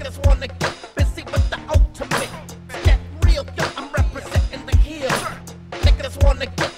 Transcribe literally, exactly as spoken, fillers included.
Niggas wanna get busy with the ultimate. Get real, yo, I'm representing the hill. Niggas wanna get